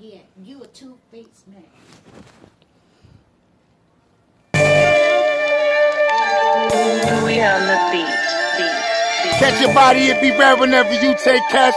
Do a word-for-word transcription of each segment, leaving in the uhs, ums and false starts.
Yeah, you a two-faced man. We on the beat, beat, beat. Catch your body, it be rare whenever you take cash.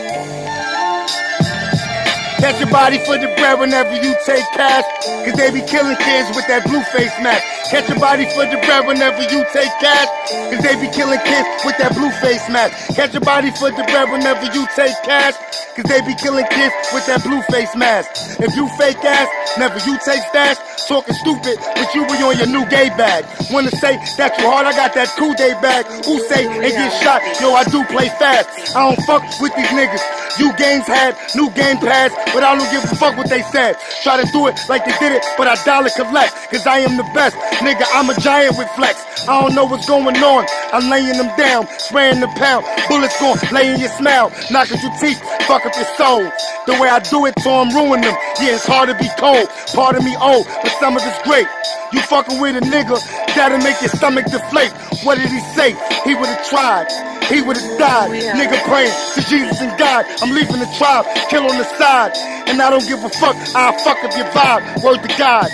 Catch your body for the bread whenever you take cash. Cause they be killing kids with that blue face mask. Catch your body for the bread whenever you take cash. Cause they be killing kids with that blue face mask. Catch your body for the bread whenever you take cash. Cause they be killing kids with that blue face mask. If you fake ass, never you take stash. Talking stupid, but you be on your new gay bag. Wanna say that you hard, I got that cool day bag. Who say they get shot? Yo, I do play fast. I don't fuck with these niggas. You games had, new game pass, but I don't give a fuck what they said. Try to do it like they did it, but I dollar collect. Cause I am the best, nigga, I'm a giant with flex. I don't know what's going on, I'm laying them down, spraying the pound. Bullets gon' lay in your smile, knock at your teeth, fuck up your soul. The way I do it, so I'm ruin them. Yeah, it's hard to be cold, part of me old, but some of it's great. You fucking with a nigga, that'll make your stomach deflate. What did he say? He would've tried, he would've died. Yeah. Nigga praying to Jesus and God. I'm leaving the tribe, kill on the side. And I don't give a fuck, I'll fuck up your vibe. Word to God.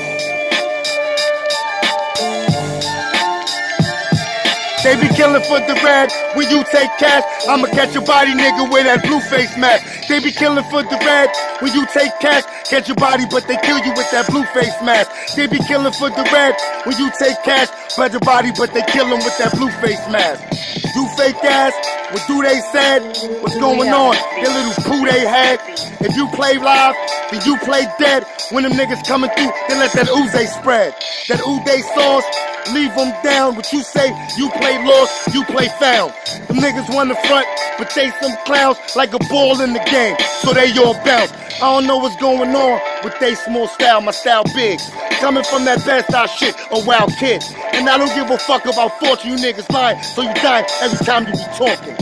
They be killing for the red when you take cash. I'ma catch your body, nigga, with that blue face mask. They be killing for the red when you take cash. Catch your body, but they kill you with that blue face mask. They be killing for the red when you take cash. Catch your body, but they kill them with that blue face mask. You fake ass, what do they said? What's going on? That little poo they had. If you play live, then you play dead. When them niggas coming through, then let that ooze spread. That ooze sauce, leave them down. What you say, you play lost, you play found. Them niggas want the front, but they some clowns like a ball in the game, so they all bounce. I don't know what's going on with they small style, my style big. Coming from that bad style shit, a wild kid. And I don't give a fuck about fortune, you niggas lying, so you die every time you be talking.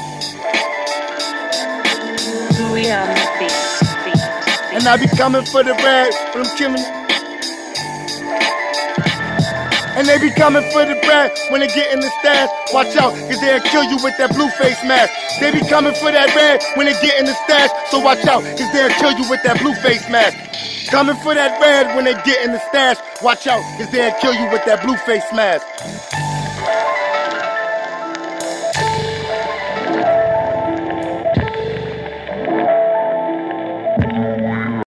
We on the beat, beat, beat. And I be coming for the red, but I'm killing. And they be coming for the bread when they get in the stash. Watch out, cause they'll kill you with that blue face mask. They be coming for that red when they get in the stash. So watch out, cause they'll kill you with that blue face mask. Coming for that red when they get in the stash. Watch out, cause they'll kill you with that blue face mask.